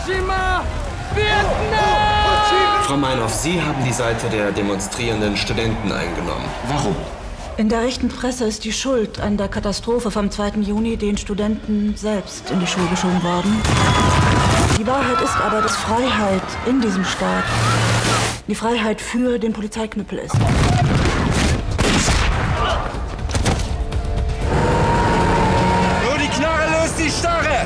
Hiroshima, Vietnam! Frau Meinhof, Sie haben die Seite der demonstrierenden Studenten eingenommen. Warum? In der rechten Presse ist die Schuld an der Katastrophe vom 2. Juni den Studenten selbst in die Schuhe geschoben worden. Die Wahrheit ist aber, dass Freiheit in diesem Staat die Freiheit für den Polizeiknüppel ist. Nur die Knarre löst die Starre!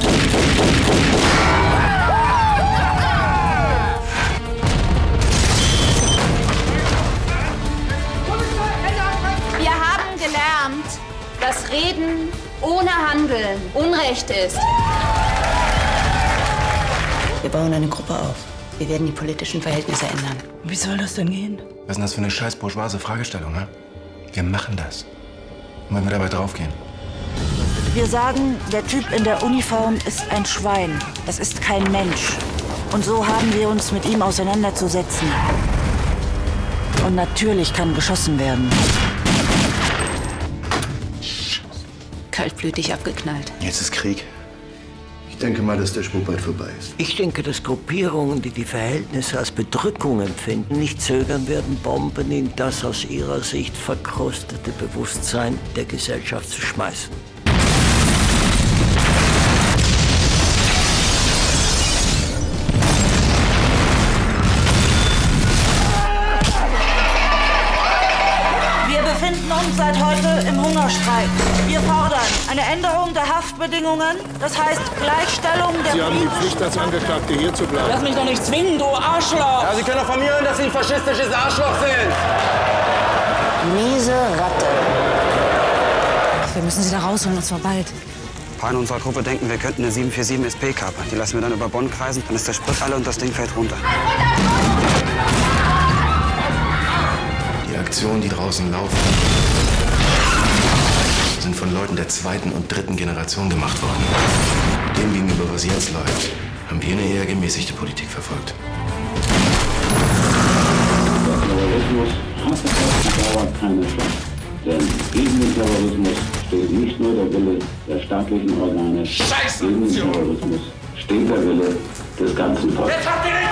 Wir haben gelernt, dass Reden ohne Handeln Unrecht ist. Wir bauen eine Gruppe auf. Wir werden die politischen Verhältnisse ändern. Wie soll das denn gehen? Was ist denn das für eine scheiß bourgeoise Fragestellung, ne? Wir machen das. Und wenn wir dabei draufgehen? Wir sagen, der Typ in der Uniform ist ein Schwein. Es ist kein Mensch. Und so haben wir uns mit ihm auseinanderzusetzen. Und natürlich kann geschossen werden. Kaltblütig abgeknallt. Jetzt ist Krieg. Ich denke mal, dass der Spuk bald vorbei ist. Ich denke, dass Gruppierungen, die die Verhältnisse als Bedrückung empfinden, nicht zögern werden, Bomben in das aus ihrer Sicht verkrustete Bewusstsein der Gesellschaft zu schmeißen. Wir befinden uns seit heute im Hungerstreik. Wir fordern eine Änderung der Haftbedingungen, das heißt Gleichstellung der... Sie haben die Pflicht als Angeklagte hier zu bleiben. Lass mich doch nicht zwingen, du Arschloch! Ja, Sie können doch von mir hören, dass Sie ein faschistisches Arschloch sind! Miese Ratte. Wir müssen sie da rausholen, und zwar bald. Ein paar in unserer Gruppe denken, wir könnten eine 747 SP kapern. Die lassen wir dann über Bonn kreisen, dann ist der Sprit alle und das Ding fällt runter. Die Aktionen, die draußen laufen, sind von Leuten der 2. und 3. Generation gemacht worden. Dem gegenüber, was jetzt läuft, haben wir eine eher gemäßigte Politik verfolgt. Der Terrorismus hat auf Dauer keine Chance. Denn gegen den Terrorismus steht nicht nur der Wille der staatlichen Organe, gegen den Terrorismus steht der Wille des ganzen Volkes.